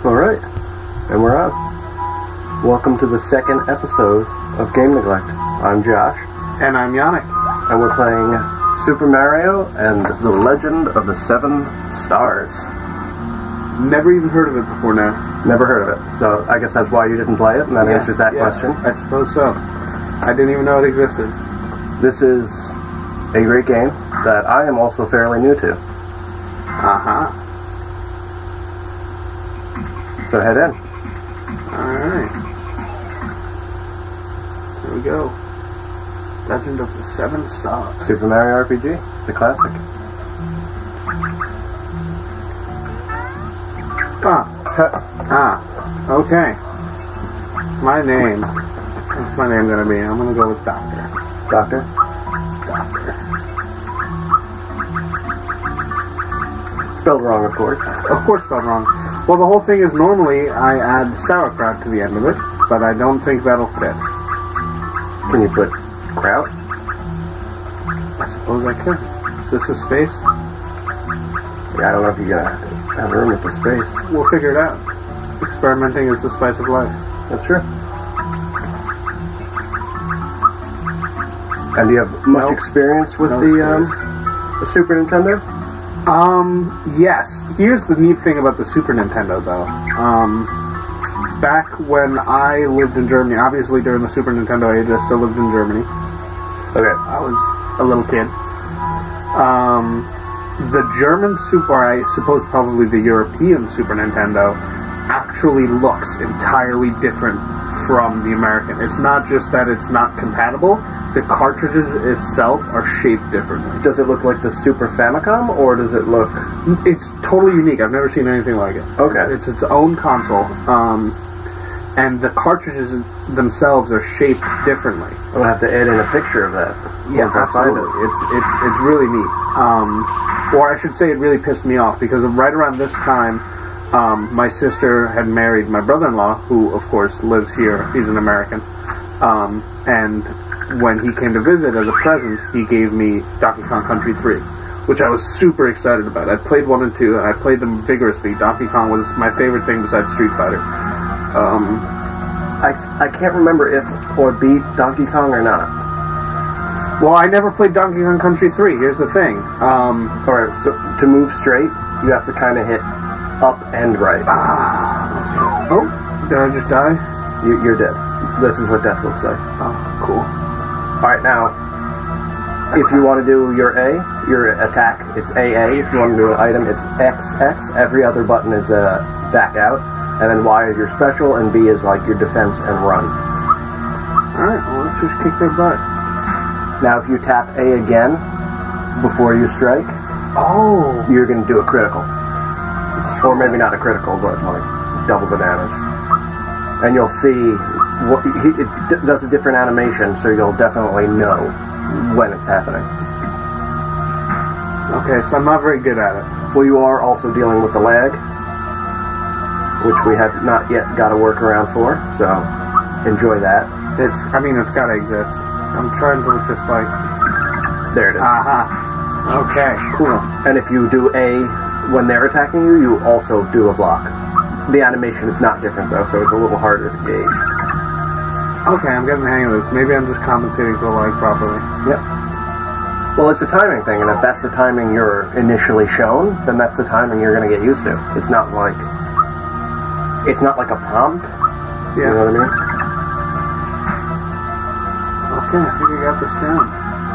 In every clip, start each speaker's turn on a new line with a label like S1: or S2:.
S1: Alright, and we're on. Welcome to the second episode of Game Neglect. I'm Josh.
S2: And I'm Yannick.
S1: And we're playing Super Mario and the Legend of the Seven Stars.
S2: Never even heard of it before now.
S1: Never heard of it. So I guess that's why you didn't play it, and that answers that question.
S2: I suppose so. I didn't even know it existed.
S1: This is a great game that I am also fairly new to.
S2: Uh-huh.
S1: So head in.
S2: Alright. Here we go. Legend of the Seven Stars.
S1: Super Mario RPG. It's a classic.
S2: Okay. My name. What's my name gonna be? I'm gonna go with Doctor.
S1: Doctor?
S2: Doctor.
S1: Spelled wrong, of course.
S2: Of course spelled wrong. Well, the whole thing is normally I add sauerkraut to the end of it, but I don't think that'll fit.
S1: Can you put kraut?
S2: I suppose I could. Is this a space?
S1: Yeah, I don't know if you're gonna have room with the space.
S2: We'll figure it out. Experimenting is the spice of life.
S1: That's true. And do you have much experience with the Super Nintendo?
S2: Yes. Here's the neat thing about the Super Nintendo, though. Back when I lived in Germany, obviously during the Super Nintendo age, I still lived in Germany.
S1: Okay.
S2: I was a little kid. The German Super, or I suppose probably the European Super Nintendo, actually looks entirely different from the American. It's not just that it's not compatible. The cartridges itself are shaped differently.
S1: Does it look like the Super Famicom, or does it look...
S2: It's totally unique. I've never seen anything like it.
S1: Okay.
S2: It's its own console. And the cartridges themselves are shaped differently.
S1: I'm going to have to add in a picture of that.
S2: Yeah, absolutely. It's really neat. Or I should say it really pissed me off, because right around this time, my sister had married my brother-in-law, who, of course, lives here. He's an American. And when he came to visit as a present, he gave me Donkey Kong Country 3, which I was super excited about. I played 1 and 2, and I played them vigorously. Donkey Kong was my favorite thing besides Street Fighter.
S1: I can't remember if or beat Donkey Kong or not.
S2: Well, I never played Donkey Kong Country 3. Here's the thing.
S1: Alright, so to move straight, you have to kind of hit up and right.
S2: Okay. Oh, did I just die?
S1: You're dead. This is what death looks like.
S2: Oh, cool.
S1: Alright, now, if you want to do your A, your attack, it's AA. If you want to do an item, it's XX. Every other button is back out. And then Y is your special, and B is like your defense and run.
S2: Alright, well, let's just kick their butt.
S1: Now, if you tap A again before you strike, you're going to do a critical. Or maybe not a critical, but like double the damage. And you'll see it does a different animation, so you'll definitely know when it's happening.
S2: Okay, so I'm not very good at it.
S1: Well, you are also dealing with the lag, which we have not yet got a workaround for, so enjoy that.
S2: It's gotta exist. I'm trying to just like...
S1: There it is.
S2: Aha. Okay, cool.
S1: And if you do A when they're attacking you, you also do a block. The animation is not different, though, so it's a little harder to gauge.
S2: Okay, I'm getting the hang of this. Maybe I'm just compensating for the lag properly.
S1: Yep. Well, it's a timing thing, and if that's the timing you're initially shown, then that's the timing you're going to get used to. It's not like a prompt.
S2: Yeah.
S1: You know what I mean?
S2: Okay, I think I got this down.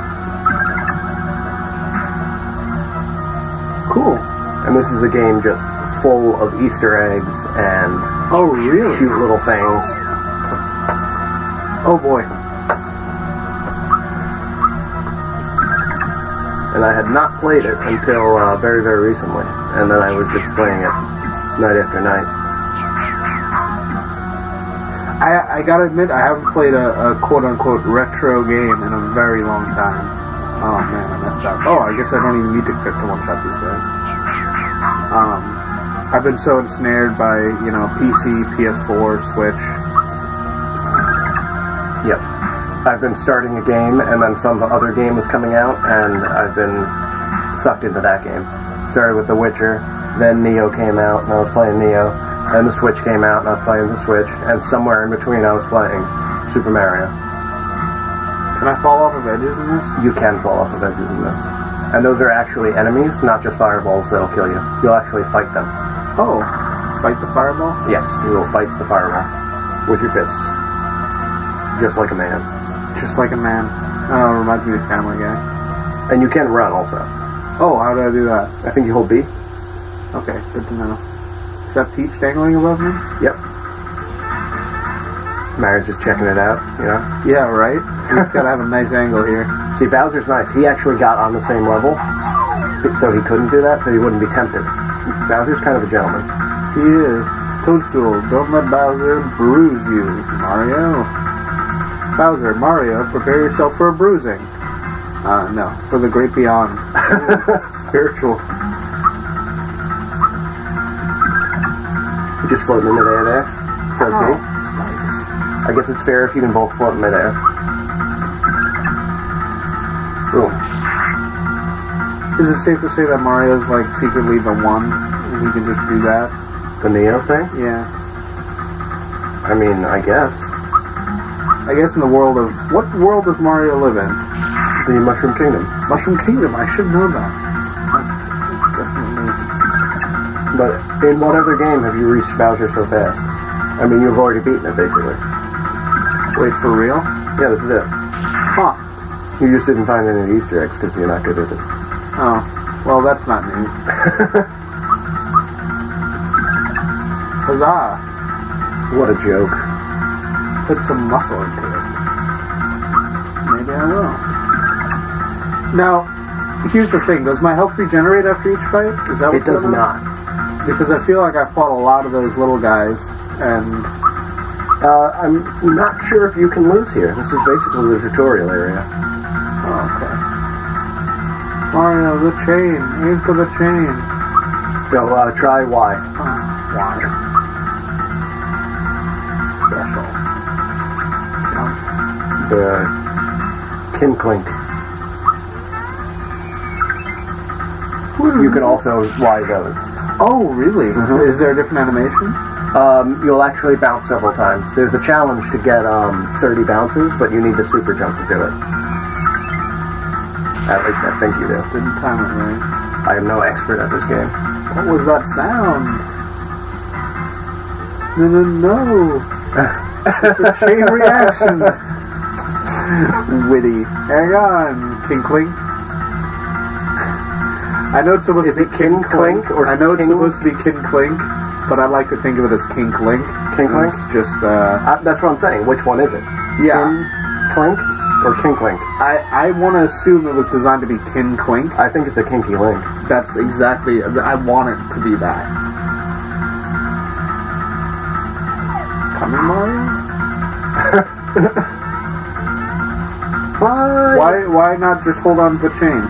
S2: Cool.
S1: And this is a game just full of Easter eggs and
S2: really?
S1: cute little things.
S2: Oh boy.
S1: And I had not played it until very, very recently. And then I was just playing it night after night.
S2: I gotta admit, I haven't played a quote-unquote retro game in a very long time. Oh man, I messed up. Oh, I guess I don't even need to click to one-shot these days. I've been so ensnared by, PC, PS4, Switch.
S1: Yep. I've been starting a game, and then some other game is coming out, and I've been sucked into that game. Started with The Witcher, then Neo came out, and I was playing Neo, And the Switch came out, and I was playing the Switch, and somewhere in between I was playing Super Mario.
S2: Can I fall off of edges in this?
S1: You can fall off of edges in this. And those are actually enemies, not just fireballs that'll kill you. You'll actually fight them.
S2: Oh, fight the fireball?
S1: Yes, you will fight the fireball with your fists. Just like a man.
S2: Just like a man. Oh, reminds me of Family Guy.
S1: And you can run also.
S2: Oh, how do I do that?
S1: I think you hold B.
S2: Okay, good to know. Is that Peach dangling above me?
S1: Yep. Mario's just checking it out, you know?
S2: Yeah, right? He's gotta have a nice angle here.
S1: See, Bowser's nice. He actually got on the same level, so he couldn't do that, but he wouldn't be tempted. Bowser's kind of a gentleman.
S2: He is. Toadstool, don't let Bowser bruise you, Mario. Bowser, Mario, prepare yourself for a bruising. No, for the great beyond. Spiritual.
S1: Just floating in midair there, says he.
S2: Spikes.
S1: I guess it's fair if you can both float in midair. Boom.
S2: Is it safe to say that Mario's like secretly the one, and he can just do that?
S1: The Neo thing?
S2: Yeah.
S1: I mean, I guess.
S2: I guess in the world of... What world does Mario live in?
S1: The Mushroom Kingdom.
S2: Mushroom Kingdom, I should know that. Definitely.
S1: But in what other game have you reached Bowser so fast? I mean, you've already beaten it, basically.
S2: Wait, for real?
S1: Yeah, this is it.
S2: Huh.
S1: You just didn't find any of the Easter eggs because you're not good at it.
S2: Oh. Well, that's not neat. Huzzah!
S1: What a joke.
S2: Put some muscle into it. Maybe I will. Now, here's the thing. Does my health regenerate after each fight? Is that
S1: It does not.
S2: Because I feel like I fought a lot of those little guys, and...
S1: I'm not sure if you can lose here. This is basically the tutorial area.
S2: Oh, okay. Mario, the chain. Aim for the chain.
S1: So, try Y.
S2: Y. Special. Jump.
S1: The Kin Clink. You can also Y those.
S2: Oh, really?
S1: Mm-hmm.
S2: Is there a different animation?
S1: You'll actually bounce several times. There's a challenge to get 30 bounces, but you need the super jump to do it. At least I think you do.
S2: Didn't time it right.
S1: I am no expert at this game.
S2: What was that sound? No. It's a chain reaction. Witty. Hang on, King Clink. I know it's supposed to be
S1: King Clink, or
S2: I know
S1: King...
S2: it's supposed to be King Clink, but I like to think of it as King Clink.
S1: King Clink?
S2: It's just,
S1: that's what I'm saying. Which one is it?
S2: Yeah.
S1: Kin Clink or King Clink?
S2: I want to assume it was designed to be King Clink.
S1: I think it's a Kinky Link.
S2: That's exactly... I want it to be that. Coming, Mario?
S1: Fly!
S2: Why not just hold on to the chain?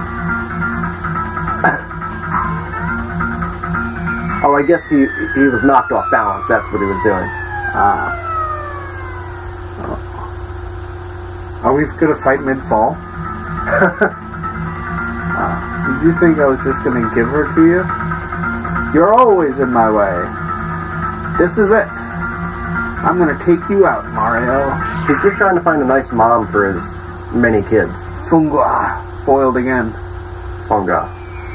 S1: Oh, I guess he was knocked off balance. That's what he was doing.
S2: Are we going to fight mid-fall? Did you think I was just going to give her to you? You're always in my way. This is it. I'm going to take you out, Mario.
S1: He's just trying to find a nice mom for his many kids.
S2: Funga. Foiled again.
S1: Funga.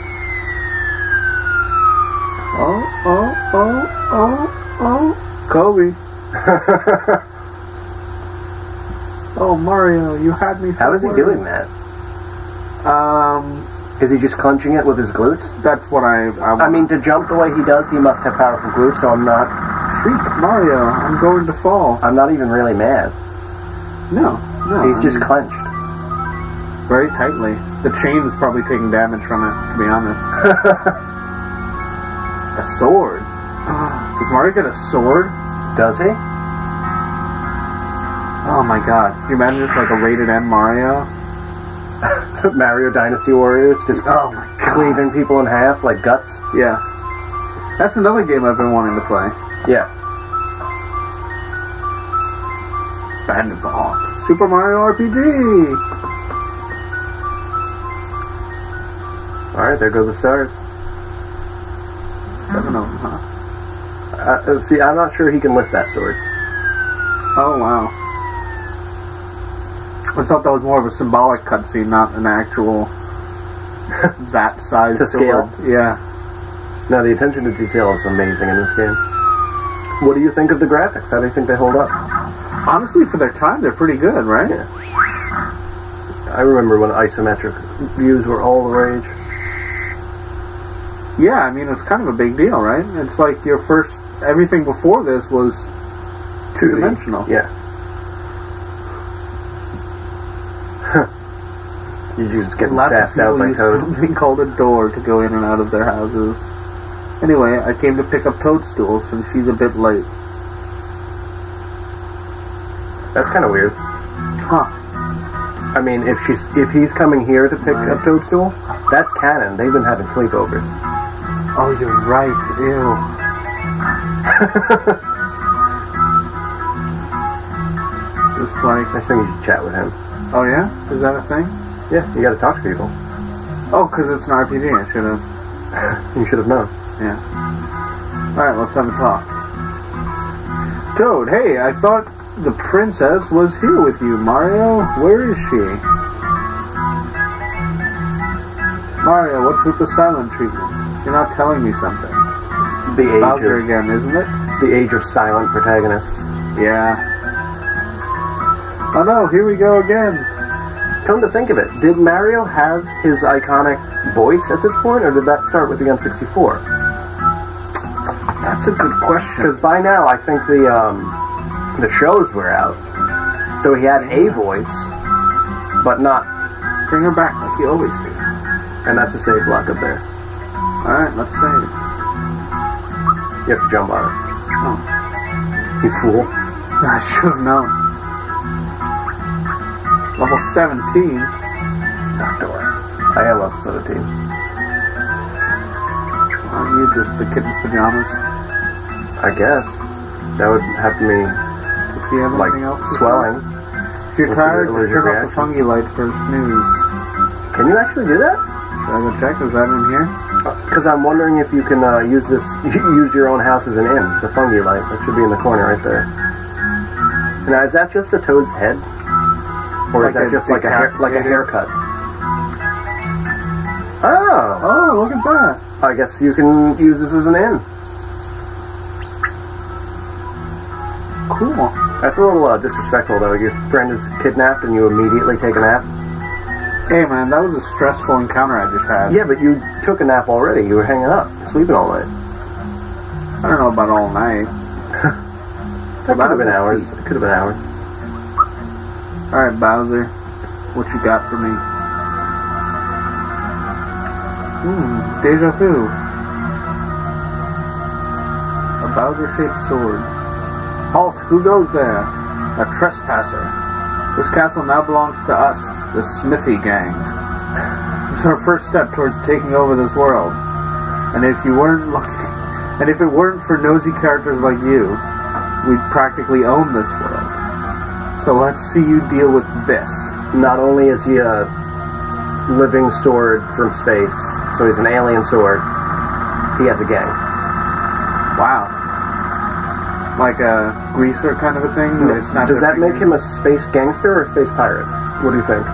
S2: Oh. Kobe. Oh, Mario, you had me so
S1: How is he
S2: worried.
S1: doing that? Is he just clenching it with his glutes?
S2: That's what I
S1: mean, to jump the way he does, he must have powerful glutes, so I'm not...
S2: Shriek, Mario, I'm going to fall.
S1: I'm not even really mad.
S2: No.
S1: He's just clenched.
S2: Very tightly. The chain is probably taking damage from it, to be honest. A sword. Does Mario get a sword?
S1: Does he?
S2: Oh my god. Can you imagine just like a rated M Mario?
S1: Mario Dynasty Warriors just cleaving people in half like guts?
S2: Yeah. That's another game I've been wanting to play.
S1: Yeah.
S2: Bad Ball. Super Mario RPG! Alright,
S1: there go the stars.
S2: 7 of them, huh?
S1: See, I'm not sure he can lift that sword.
S2: Oh, wow. I thought that was more of a symbolic cutscene, not an actual that size
S1: to
S2: sword.
S1: Scale.
S2: Yeah.
S1: No, the attention to detail is amazing in this game. What do you think of the graphics? How do you think they hold up?
S2: Honestly, for their time, they're pretty good, right?
S1: Yeah. I remember when isometric views were all the rage.
S2: Yeah, I mean, it's kind of a big deal, right? It's like your first... Everything before this was two-dimensional.
S1: Yeah. You just get sassed out by Toad.
S2: Something called a door to go in and out of their houses. Anyway, I came to pick up Toadstool since she's a bit late.
S1: That's kind of weird.
S2: Huh.
S1: I mean, if he's coming here to pick up Toadstool, that's canon. They've been having sleepovers.
S2: Oh, you're right. Ew. It's like...
S1: I think you should chat with him.
S2: Oh, yeah? Is that a thing?
S1: Yeah, you gotta talk to people.
S2: Oh, because it's an RPG. I should have...
S1: You should have known.
S2: Yeah. Alright, let's have a talk. Toad, hey, I thought the princess was here with you. Mario, where is she? Mario, what's with the silent treatment? You're not telling me something.
S1: The age
S2: Bowser
S1: of,
S2: again, isn't it?
S1: the age of silent protagonists.
S2: Yeah. Oh no, here we go again.
S1: Come to think of it, did Mario have his iconic voice at this point, or did that start with the N64?
S2: That's a good question.
S1: Because by now, I think the shows were out. So he had a voice, but not...
S2: Bring her back like you always do.
S1: And that's a save block up there.
S2: Alright, let's save.
S1: You have to jump on it.
S2: Oh.
S1: You fool.
S2: I should have known. Level 17.
S1: Doctor. I am level 17.
S2: Aren't you just the kitten's pajamas?
S1: I guess. That would have me,
S2: Does he have
S1: like,
S2: anything else?
S1: swelling.
S2: If you're
S1: with
S2: tired,
S1: the
S2: just
S1: allergic
S2: turn off the
S1: reaction.
S2: fungi light for a snooze.
S1: Can you actually do that?
S2: Should I go check? Is that in here?
S1: Because I'm wondering if you can use your own house as an inn. The fungi light. That should be in the corner right there. Now, is that just a toad's head? Or
S2: Like
S1: is that
S2: a
S1: just like a haircut? Oh!
S2: Oh, look at that.
S1: I guess you can use this as an inn.
S2: Cool.
S1: That's a little disrespectful, though. Your friend is kidnapped and you immediately take a nap.
S2: Hey, man, that was a stressful encounter I just had.
S1: Yeah, but you took a nap already. You were hanging up, sleeping all night.
S2: I don't know about all night.
S1: That could have been hours. It could have been hours.
S2: Alright, Bowser. What you got for me? Deja vu. A Bowser-shaped sword. Halt! Who goes there? A trespasser. This castle now belongs to us, the Smithy Gang. It's our first step towards taking over this world. And if it weren't for nosy characters like you, we'd practically own this world. So let's see you deal with this.
S1: Not only is he a living sword from space, so he's an alien sword, he has a gang.
S2: Wow. Like a greaser kind of a thing?
S1: Does that make him a space gangster or a space pirate? What do you think?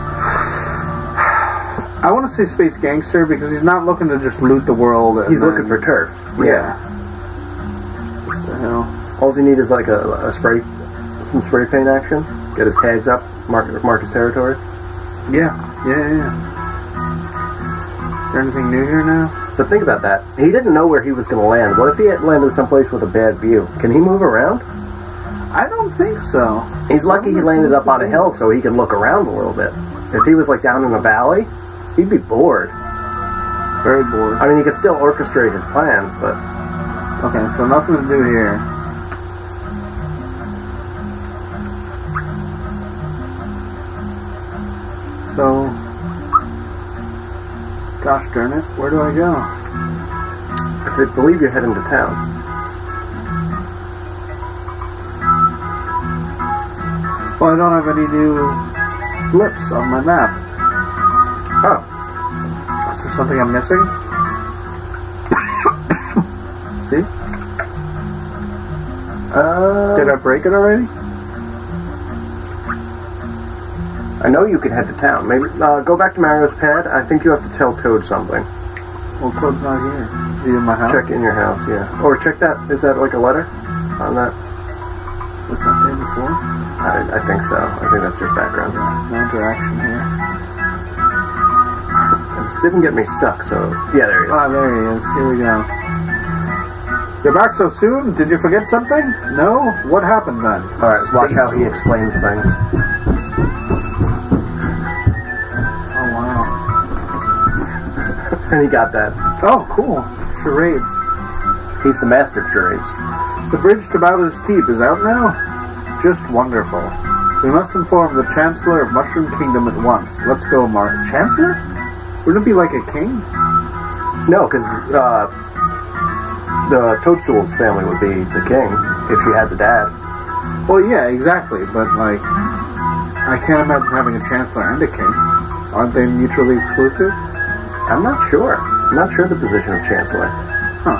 S2: I want to say space gangster because he's not looking to just loot the world.
S1: He's looking for turf.
S2: Yeah. What the hell?
S1: All he needs is like some spray paint action. Get his tags up, mark his territory.
S2: Yeah. Is there anything new here now?
S1: But think about that. He didn't know where he was going to land. What if he had landed someplace with a bad view? Can he move around?
S2: I don't think so.
S1: He's lucky he landed up on a hill so he can look around a little bit. If he was like down in a valley, he'd be bored.
S2: Very bored.
S1: I mean, he could still orchestrate his plans, but...
S2: Okay, so nothing to do here. So... Gosh darn it, where do I go?
S1: I believe you're heading to town.
S2: Well, I don't have any new blips on my map.
S1: Oh.
S2: Is there something I'm missing? See? Did I break it already?
S1: I know you can head to town. Maybe go back to Mario's pad. I think you have to tell Toad something.
S2: Well, Toad's not here. Is he in my house?
S1: Check in your house, yeah. Or check that. Is that like a letter on that?
S2: Was that there before?
S1: I think so. I think that's just background.
S2: Yeah, no interaction here.
S1: This didn't get me stuck, so... Yeah, there he is.
S2: Ah, there he is. Here we go. You're back so soon? Did you forget something? No? What happened then?
S1: Alright, watch how he explains things.
S2: Oh, wow.
S1: And he got that.
S2: Oh, cool. Charades.
S1: He's the master of charades.
S2: The bridge to Bowser's Keep is out now? Just wonderful. We must inform the Chancellor of Mushroom Kingdom at once. Let's go, Mark. Chancellor? Wouldn't it be like a king?
S1: No, because the Toadstool's family would be the king if she has a dad.
S2: Well, yeah, exactly. But, like, I can't imagine having a Chancellor and a king. Aren't they mutually exclusive?
S1: I'm not sure. I'm not sure the position of Chancellor.
S2: Huh.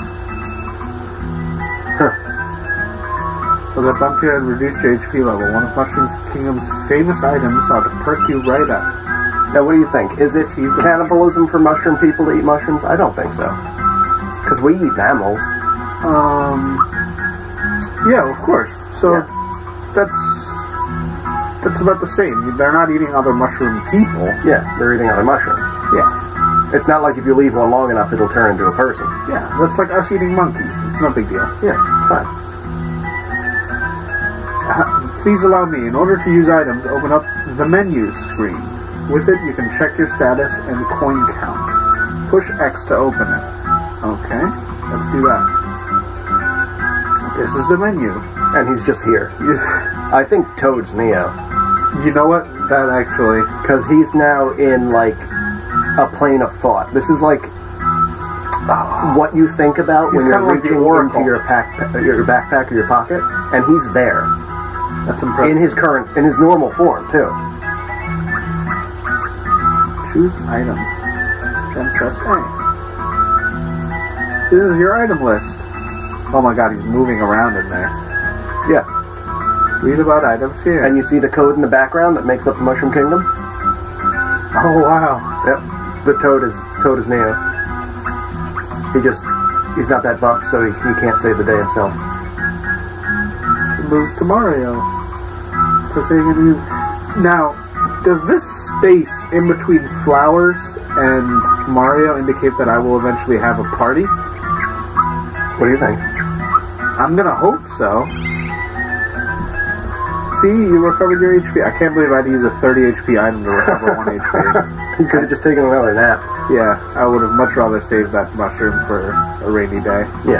S2: So that bumped you and reduced your HP level. One of Mushroom Kingdom's famous items ought to perk you right up.
S1: Now, what do you think? Is it cannibalism for mushroom people to eat mushrooms? I don't think so. Because we eat mammals.
S2: Yeah, of course. So,
S1: Yeah.
S2: that's about the same. They're not eating other mushroom people.
S1: Yeah, they're eating other mushrooms.
S2: Yeah.
S1: It's not like if you leave one long enough, it'll turn into a person.
S2: Yeah, that's like us eating monkeys. It's no big deal.
S1: Yeah, it's fine.
S2: Please allow me, in order to use items, open up the menus screen. With it, you can check your status and coin count. Push X to open it. Okay, let's do that. This is the menu.
S1: And he's just here. I think Toad's Neo.
S2: You know what? That actually...
S1: Because he's now in, like, a plane of thought. This is like what you think about when you're
S2: like
S1: reaching into your backpack or your pocket, and he's there.
S2: That's impressive.
S1: In his normal form, too.
S2: Choose item. Then press A. This is your item list. Oh my god, he's moving around in there.
S1: Yeah.
S2: Read about items here.
S1: And you see the code in the background that makes up the Mushroom Kingdom?
S2: Oh wow.
S1: Yep. The Toad is Neo. He's not that buff, so he can't save the day himself.
S2: It moves to Mario. Now, does this space in between flowers and Mario indicate that I will eventually have a party?
S1: What do you think?
S2: I'm gonna hope so. See, you recovered your HP. I can't believe I had to use a 30 HP item to recover 1 HP.
S1: You could have just taken another nap.
S2: Yeah, I would have much rather saved that mushroom for a rainy day.
S1: Yeah.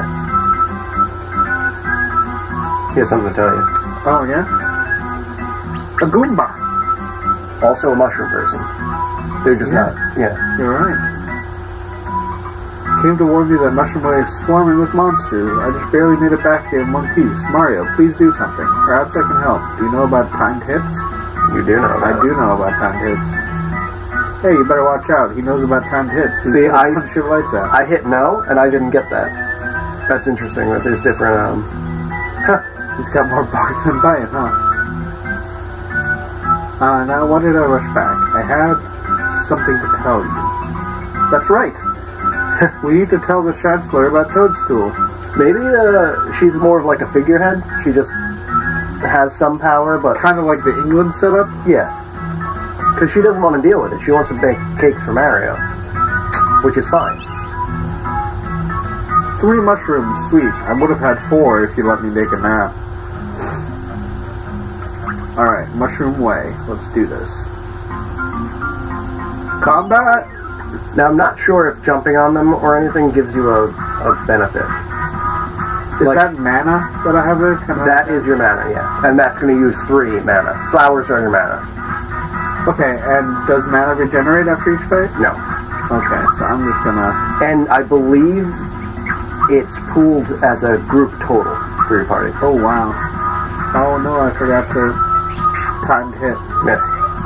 S1: He has something to tell you.
S2: Oh, yeah? A Goomba.
S1: Also a mushroom person. They're just not. Yeah.
S2: You're right. Came to warn you that Mushroom Way is swarming with monsters. I just barely made it back here in one piece. Mario, please do something. Perhaps I can help. Do you know about timed hits?
S1: You do know about
S2: I do know about timed hits. Hey, you better watch out. He knows about timed hits.
S1: See, I
S2: punch your lights out.
S1: I hit no, and I didn't get that. That's interesting that there's different,
S2: He's got more bark than bite, huh? Now why did I rush back? I had something to tell you. That's right. We need to tell the Chancellor about Toadstool.
S1: Maybe she's more of like a figurehead. She just has some power, but...
S2: Kind of like the England setup?
S1: Yeah. Because she doesn't want to deal with it. She wants to bake cakes for Mario. Which is fine.
S2: 3 mushrooms, sweet. I would have had 4 if you let me make a nap. Alright, Mushroom Way. Let's do this. Combat!
S1: Now, I'm not sure if jumping on them or anything gives you a benefit.
S2: Is that mana that I have there?
S1: That is your mana, yeah. And that's going to use 3 mana. Flowers are your mana.
S2: Okay, and does mana regenerate after each fight?
S1: No.
S2: Okay, so I'm just gonna...
S1: And I believe it's pooled as a group total for your party.
S2: Oh, wow. Oh, no, I forgot to timed hit.
S1: Miss.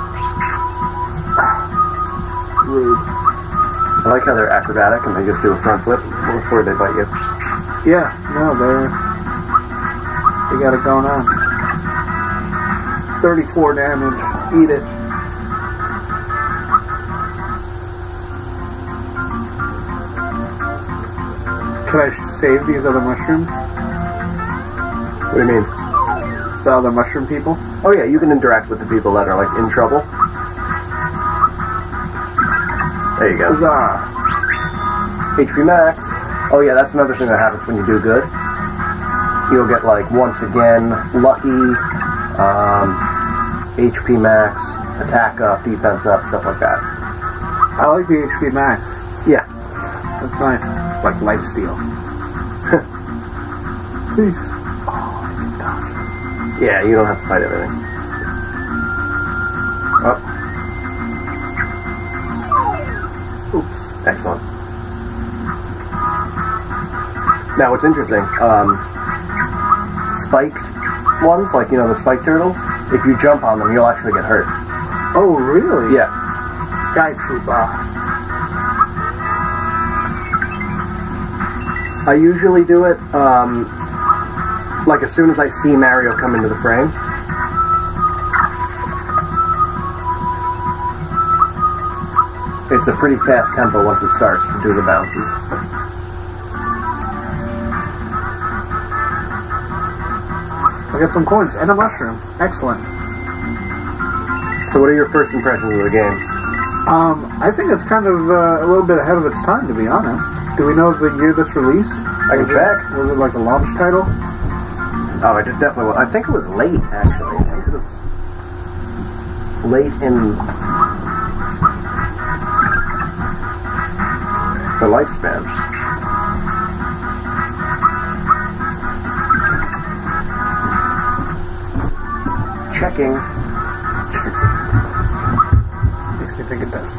S2: Rude.
S1: I like how they're acrobatic and they just do a front flip before they bite you.
S2: Yeah, no, they're... They got it going on. 34 damage. Eat it. Can I save these other mushrooms?
S1: What do you mean?
S2: The other mushroom people?
S1: Oh yeah, you can interact with the people that are like in trouble. There you go.
S2: Huzzah.
S1: HP max. Oh yeah, that's another thing that happens when you do good. You'll get like once again lucky, HP max, attack up, defense up, stuff like that.
S2: I like the HP max.
S1: Yeah.
S2: That's nice. It's like lifesteal. Peace. Oh, gosh.
S1: Yeah, you don't have to fight everything. Oh.
S2: Oops.
S1: Excellent. Now what's interesting, spiked ones, like, you know, the spiked turtles, if you jump on them, you'll actually get hurt.
S2: Oh, really?
S1: Yeah.
S2: Sky Trooper.
S1: I usually do it, like as soon as I see Mario come into the frame. It's a pretty fast tempo once it starts to do the bounces.
S2: I got some coins and a mushroom. Excellent.
S1: So what are your first impressions of the game?
S2: I think it's kind of a little bit ahead of its time, to be honest. Do we know the year this released?
S1: I can check.
S2: Was it like a launch title?
S1: Oh, it definitely was. I think it was late, actually. I think it was late in the lifespan. Checking.
S2: Makes me think it does.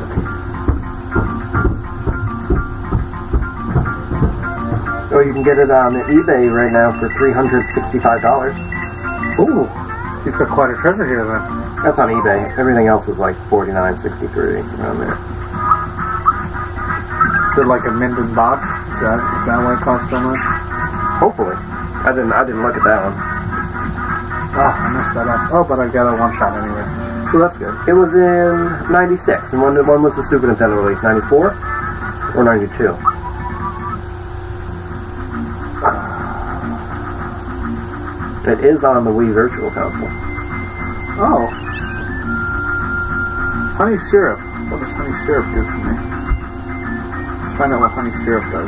S1: Oh, you can get it on eBay right now for $365.
S2: Ooh, you've got quite a treasure here then.
S1: That's on eBay. Everything else is like $49.63 around there.
S2: Is it like a Minden box? Is that why it costs so much?
S1: Hopefully. I didn't look at that one.
S2: Oh, I messed that up. Oh, but I got a one shot anyway. So that's good.
S1: It was in 96, and when was the Super Nintendo release? 94? Or 92? It is on the Wii Virtual Console.
S2: Oh. Honey syrup. What does honey syrup do for me? Let's find out what honey syrup does.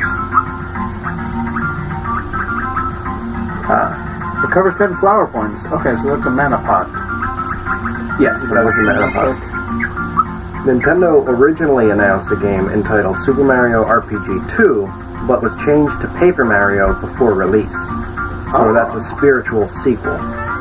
S2: It covers 10 flower points. Okay, so that's a mana pot.
S1: Yes, that was a mana pot. Nintendo originally announced a game entitled Super Mario RPG 2, but was changed to Paper Mario before release. So that's a spiritual sequel.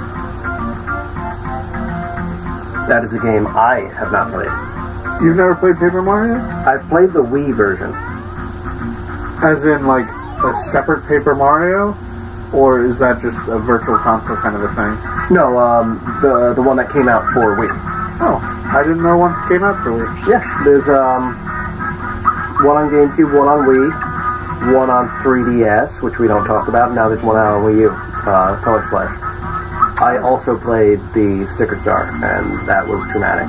S1: That is a game I have not played.
S2: You've never played Paper Mario?
S1: I've played the Wii version.
S2: As in, like, a separate Paper Mario? Or is that just a virtual console kind of a thing?
S1: No, the one that came out for Wii.
S2: Oh, I didn't know one came out for Wii.
S1: Yeah, there's one on GameCube, one on Wii, one on 3DS, which we don't talk about. Now there's one out on Wii U, Color Splash. I also played the Sticker Star, and that was traumatic.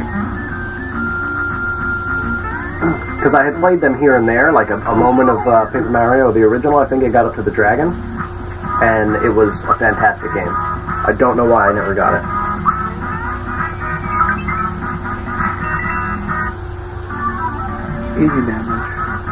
S1: Because I had played them here and there, like a moment of Paper Mario, the original. I think it got up to the dragon, and it was a fantastic game. I don't know why I never got it.
S2: 80 damage.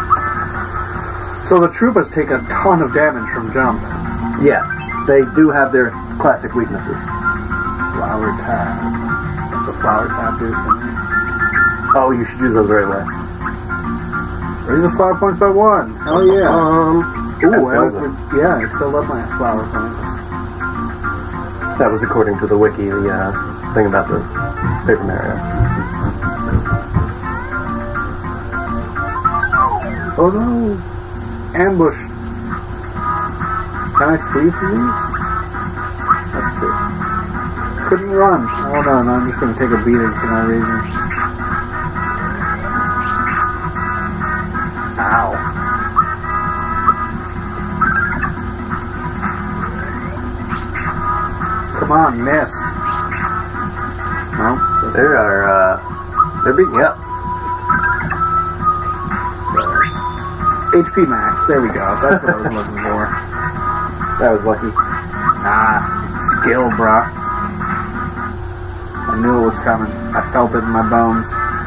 S2: So the Troopas take a ton of damage from jump.
S1: Yeah, they do have their classic weaknesses.
S2: Flower tab. What's a flower tab do for me?
S1: Oh, you should use those right away.
S2: Raise the flower points by 1. Hell yeah. Yeah, it filled up my flower points.
S1: That was according to the wiki, the thing about the Paper Mario.
S2: Oh no! Ambush. Can I flee from these? Let's see. Couldn't run. Hold on, I'm just going to take a beating for no reason. Ow. on, miss. No?
S1: They're beating you up.
S2: HP max, there we go. That's what I was looking for.
S1: That was lucky.
S2: Skill, bruh. I knew it was coming. I felt it in my bones.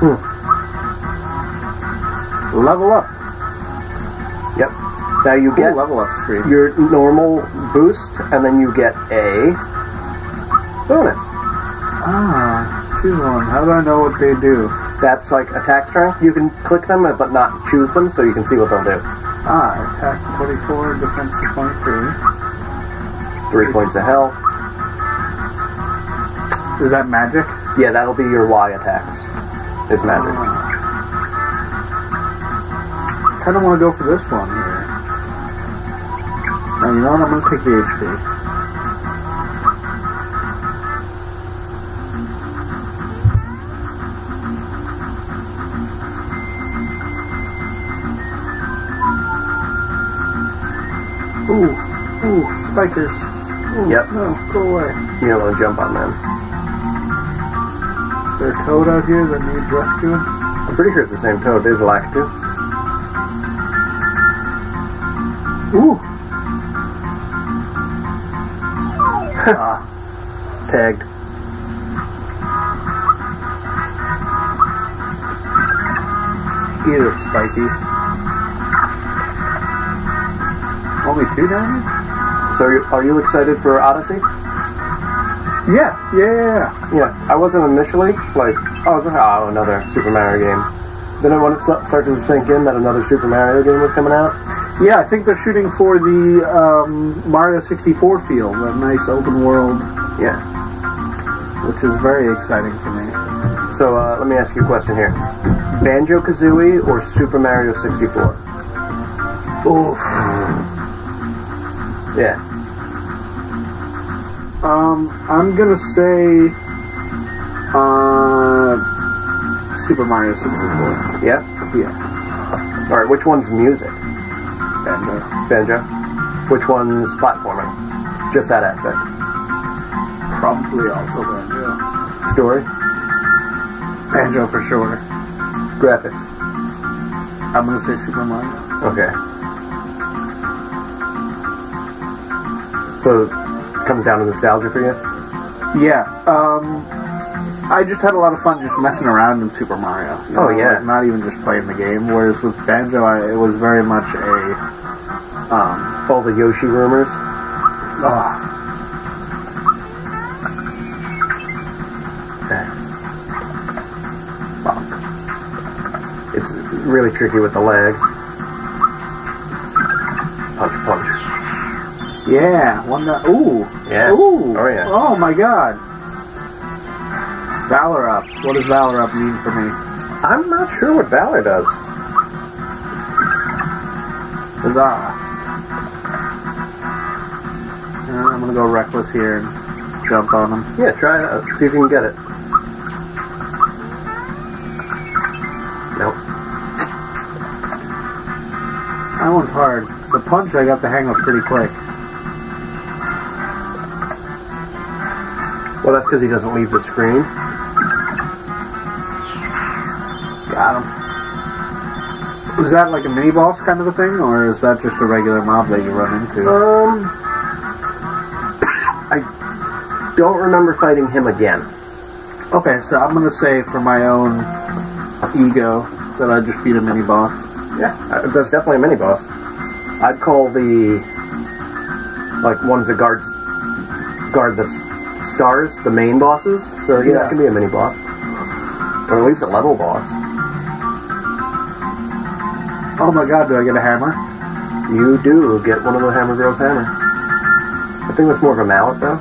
S2: Level up.
S1: Yep. Now you get
S2: level up screen.
S1: your normal boost, and then you get a bonus.
S2: Choose one. How do I know what they do?
S1: That's like attack strength. You can click them, but not choose them, so you can see what they'll do.
S2: Attack 24, defense 23.
S1: 3 points of health.
S2: Is that magic?
S1: Yeah, that'll be your Y attacks. Is magic.
S2: I kind of want to go for this one here. Now, you know what? I'm going to take the HP. Ooh, spikers. Ooh,
S1: yep.
S2: No, go away.
S1: You don't want to jump on them.
S2: Is there a toad out here that needs rescuing?
S1: I'm pretty sure it's the same toad. There's a Lakitu.
S2: Ooh.
S1: Tagged.
S2: Eat it, Spiky. Only 2 damage?
S1: So are you excited for Odyssey?
S2: Yeah.
S1: Yeah. I wasn't initially. Like, I was like, oh, another Super Mario game. Then when it started to sink in that another Super Mario game was coming out.
S2: Yeah, I think they're shooting for the Mario 64 field, a nice open world.
S1: Yeah.
S2: Which is very exciting for me.
S1: So let me ask you a question here. Banjo-Kazooie or Super Mario 64?
S2: Oof.
S1: Yeah.
S2: I'm gonna say Super Mario 64.
S1: Yeah?
S2: Yeah.
S1: Alright, which one's music?
S2: Banjo.
S1: Which one's platforming? Just that aspect.
S2: Probably also Banjo.
S1: Story?
S2: Banjo for sure.
S1: Graphics?
S2: I'm gonna say Super Mario.
S1: Okay. So it comes down to nostalgia for you?
S2: Yeah. I just had a lot of fun just messing around in Super Mario. You know,
S1: yeah.
S2: Like not even just playing the game. Whereas with Banjo, it was very much a...
S1: all the Yoshi rumors? Fuck. It's really tricky with the leg. Punch.
S2: Yeah, ooh.
S1: Yeah.
S2: Ooh.
S1: Oh, yeah.
S2: Oh, my God. Valor Up. What does Valor Up mean for me?
S1: I'm not sure what Valor does.
S2: Huzzah. I'm going to go Reckless here and jump on him.
S1: Yeah, try it out. See if you can get it. Nope.
S2: That one's hard. The punch I got the hang of pretty quick.
S1: Well, that's because he doesn't leave the screen.
S2: Got him. Was that like a mini boss kind of a thing, or is that just a regular mob that you run into?
S1: I don't remember fighting him again.
S2: Okay, so I'm gonna say for my own ego that I just beat a mini boss.
S1: Yeah, that's definitely a mini boss. I'd call the ones that guard the stars the main bosses. So yeah, that can be a mini boss, or at least a level boss.
S2: Oh my God, do I get a hammer?
S1: You do get one of the Hammer Bros hammer. I think that's more of a mallet though.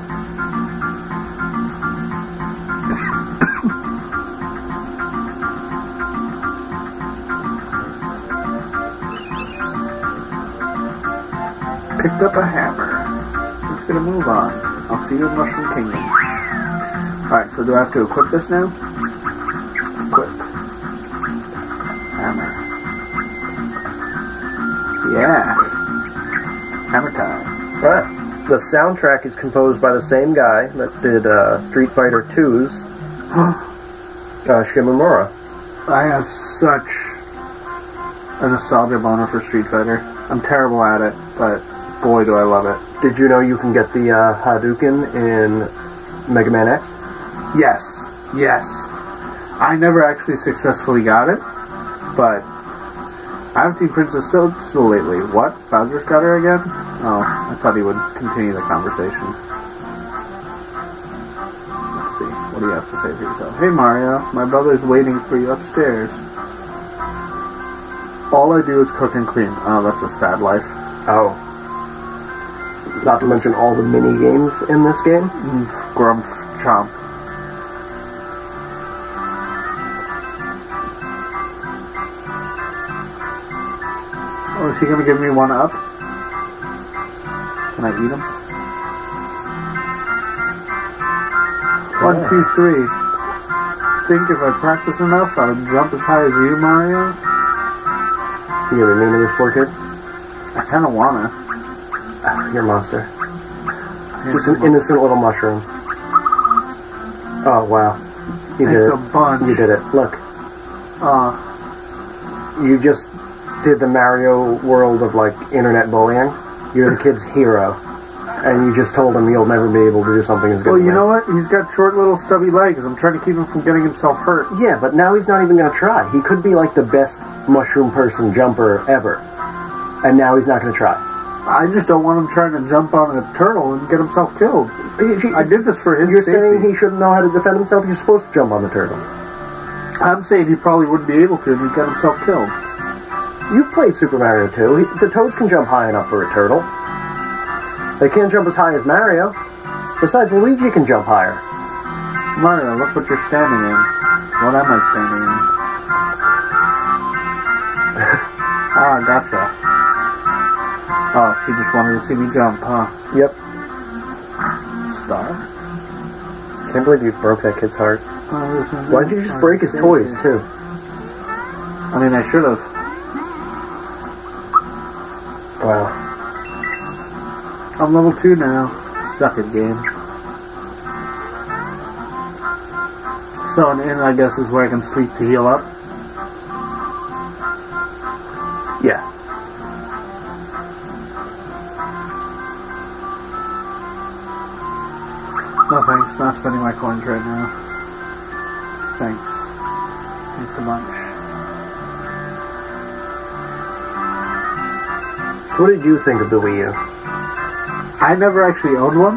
S2: Picked up a hammer. Let's get a move on. I'll see you in Mushroom Kingdom. Alright, so do I have to equip this now? Equip. Hammer. Yeah. Hammer time.
S1: Alright. The soundtrack is composed by the same guy that did Street Fighter 2's Shimomura.
S2: I have such a nostalgia boner for Street Fighter. I'm terrible at it, but boy do I love it.
S1: Did you know you can get the Hadouken in Mega Man X?
S2: Yes. I never actually successfully got it, but I haven't seen Princess Toadstool lately. What? Bowser's got her again? Oh, I thought he would continue the conversation. Let's see. What do you have to say for yourself? Hey Mario, my brother's waiting for you upstairs. All I do is cook and clean. Oh, that's a sad life.
S1: Oh. Not to mention all the mini games in this game.
S2: Grumph chomp. Oh, is he gonna give me one up? Can I eat him? 1, 2, 3. Think if I practice enough, I'll jump as high as you, Mario?
S1: You gonna be mean to this poor kid?
S2: I kinda wanna.
S1: You're a monster. Just an innocent little mushroom. Oh, wow. You did it.
S2: A bunch.
S1: You did it. Look. You just did the Mario world of, like, internet bullying. You're the kid's hero. And you just told him you'll never be able to do something as good as
S2: Well, you know what? He's got short little stubby legs. I'm trying to keep him from getting himself hurt.
S1: Yeah, but now he's not even going to try. He could be, like, the best mushroom person jumper ever. And now he's not going to try.
S2: I just don't want him trying to jump on a turtle and get himself killed. I did this for his
S1: You're
S2: safety.
S1: saying he shouldn't know how to defend himself? You're supposed to jump on the turtle.
S2: I'm saying he probably wouldn't be able to and he'd get himself killed.
S1: You've played Super Mario 2. The Toads can jump high enough for a turtle. They can't jump as high as Mario. Besides, Luigi can jump higher.
S2: Mario, look what you're standing in. What am I standing in? Gotcha. Oh, she just wanted to see me jump, huh?
S1: Yep.
S2: Star?
S1: Can't believe you broke that kid's heart. Why did you just break his toys, too?
S2: I mean, I should have.
S1: Wow.
S2: I'm level 2 now. Suck it, game. So an inn, I guess, is where I can sleep to heal up?
S1: Yeah.
S2: No thanks, not spending my coins right now. Thanks. Thanks a bunch.
S1: What did you think of the Wii U?
S2: I never actually owned one.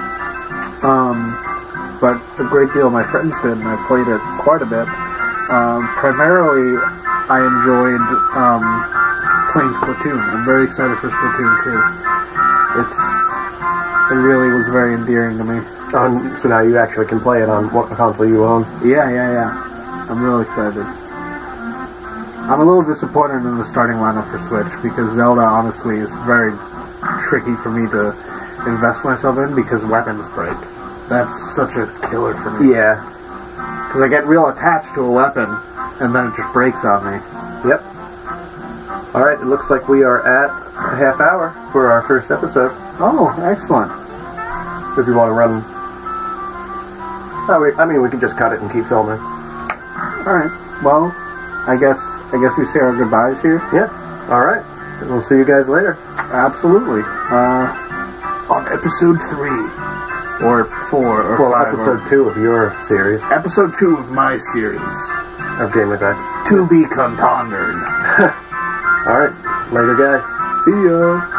S2: But a great deal of my friends did, and I played it quite a bit. Primarily, I enjoyed playing Splatoon. I'm very excited for Splatoon 2. It really was very endearing to me.
S1: So now you actually can play it on what console you own?
S2: Yeah. I'm really excited. I'm a little disappointed in the starting lineup for Switch, because Zelda, honestly, is very tricky for me to invest myself in, because weapons break. That's such a killer for me.
S1: Yeah.
S2: Because I get real attached to a weapon, and then it just breaks on me.
S1: Yep. Alright, it looks like we are at a half hour for our first episode.
S2: Oh, excellent.
S1: If you want to run... I mean, we can just cut it and keep filming.
S2: Alright. Well, I guess we say our goodbyes here.
S1: Yeah. Alright. So we'll see you guys later.
S2: Absolutely. On episode 3. Or 4 or 5.
S1: Episode 2 of your series.
S2: Episode 2 of my series.
S1: Of Game Like That.
S2: To be contended.
S1: Alright. Later, guys.
S2: See ya.